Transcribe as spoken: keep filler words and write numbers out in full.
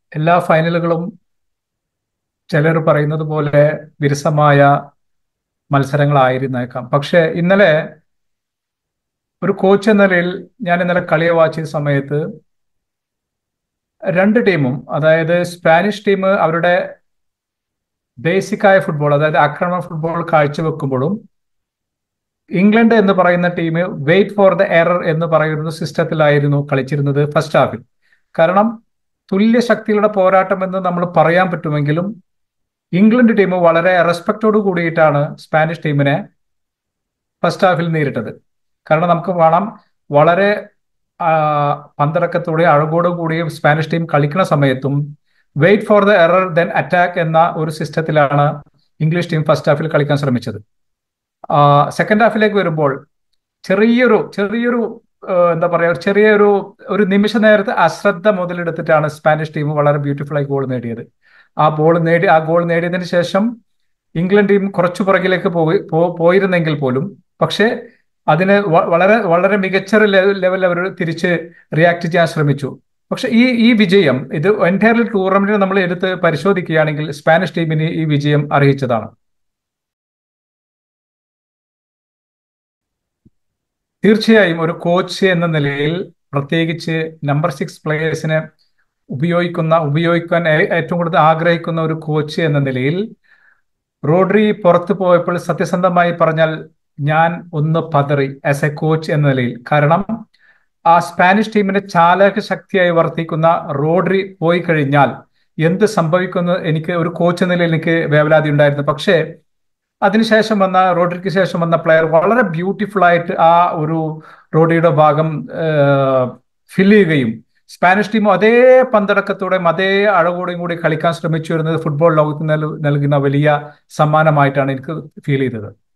എല്ലാ ഫൈനലുകളും ചിലർ പറയുന്നത് പോലെ വിരസമായ മത്സരങ്ങളായിരുന്നേക്കാം. പക്ഷെ ഇന്നലെ ഒരു കോച്ച് എന്ന നിലയിൽ ഞാൻ ഇന്നലെ കളിയെ വാച്ച് ചെയ്ത സമയത്ത് രണ്ട് ടീമും, അതായത് സ്പാനിഷ് ടീം അവരുടെ ബേസിക് ആയ ഫുട്ബോൾ, അതായത് ആക്രമണ ഫുട്ബോൾ കാഴ്ചവെക്കുമ്പോഴും ഇംഗ്ലണ്ട് എന്ന് പറയുന്ന team wait for the error എന്ന് പറയുന്ന സിസ്റ്റത്തിലായിരുന്നു കളിച്ചിരുന്നത് ഫസ്റ്റ് ഹാഫിൽ. കാരണം തുല്യ ശക്തികളുടെ പോരാട്ടം എന്ന് നമ്മൾ പറയാൻ പറ്റുമെങ്കിലും ഇംഗ്ലണ്ട് ടീം വളരെ റെസ്പെക്റ്റോട് കൂടിയിട്ടാണ് സ്പാനിഷ് ടീമിനെ ഫസ്റ്റ് ഹാഫിൽ നേരിട്ടത്. കാരണം നമുക്ക് കാണാം, വളരെ ആ, പന്തടക്കത്തോടെ അഴകോടും കൂടിയും സ്പാനിഷ് ടീം കളിക്കുന്ന സമയത്തും wait for the error then attack എന്ന ഒരു സിസ്റ്റത്തിലാണ് ഇംഗ്ലീഷ് ടീം ഫസ്റ്റ് ഹാഫിൽ കളിക്കാൻ ശ്രമിച്ചത്. സെക്കൻഡ് ഹാഫിലേക്ക് വരുമ്പോൾ ചെറിയൊരു ചെറിയൊരു ആ, എന്താ പറയാ ഒരു ചെറിയൊരു ഒരു നിമിഷ നേരത്തെ അശ്രദ്ധ മുതലെടുത്തിട്ടാണ് സ്പാനിഷ് ടീം വളരെ ബ്യൂട്ടിഫുൾ ആയി ഗോൾ നേടിയത്. ആ ബോൾ നേടി ആ ഗോൾ നേടിയതിനു ശേഷം ഇംഗ്ലണ്ട് ടീം കുറച്ചു പുറകിലേക്ക് പോയി പോ- പോയിരുന്നെങ്കിൽ പോലും, പക്ഷേ അതിന് വ- വളരെ വളരെ മികച്ച ലെവലിൽ അവർ തിരിച്ച് റിയാക്ട് ചെയ്യാൻ ശ്രമിച്ചു. പക്ഷെ ഈ ഈ വിജയം ഇത് എൻറ്റയർലി ടൂർണമെന്റിനെ നമ്മൾ എടുത്ത് പരിശോധിക്കുകയാണെങ്കിൽ സ്പാനിഷ് ടീമിന് ഈ വിജയം അറിയിച്ചതാണ്. തീർച്ചയായും ഒരു കോച്ച് എന്ന നിലയിൽ, പ്രത്യേകിച്ച് നമ്പർ സിക്സ് പ്ലേയേഴ്സിനെ ഉപയോഗിക്കുന്ന ഉപയോഗിക്കാൻ ഏ- ഏറ്റവും കൂടുതൽ ആഗ്രഹിക്കുന്ന ഒരു കോച്ച് എന്ന നിലയിൽ റോഡ്രി പുറത്തു പോയപ്പോൾ സത്യസന്ധമായി പറഞ്ഞാൽ ഞാൻ ഒന്ന് പതറി ആസ് എ കോച്ച് എന്ന നിലയിൽ. കാരണം ആ സ്പാനിഷ് ടീമിന്റെ ചാലക ശക്തിയായി വർത്തിക്കുന്ന റോഡ്രി പോയി കഴിഞ്ഞാൽ എന്ത് സംഭവിക്കുമെന്ന് എനിക്ക് ഒരു കോച്ച് എന്ന നിലയിൽ എനിക്ക് വേവലാതി ഉണ്ടായിരുന്നു. പക്ഷേ അതിനുശേഷം വന്ന റോഡ്രിക്ക് ശേഷം വന്ന പ്ലെയർ വളരെ ബ്യൂട്ടിഫുൾ ആയിട്ട് ആ ഒരു റോഡ്രിയുടെ ഭാഗം ഫിൽ ചെയ്യുകയും സ്പാനിഷ് ടീം അതേ പന്തടക്കത്തോടെയും അതേ അഴകോടെയും കൂടി കളിക്കാൻ ശ്രമിച്ചു വരുന്നത് ഫുട്ബോൾ ലോകത്ത് നൽ- നൽകുന്ന വലിയ സമ്മാനമായിട്ടാണ് എനിക്ക് ഫീൽ ചെയ്തത്.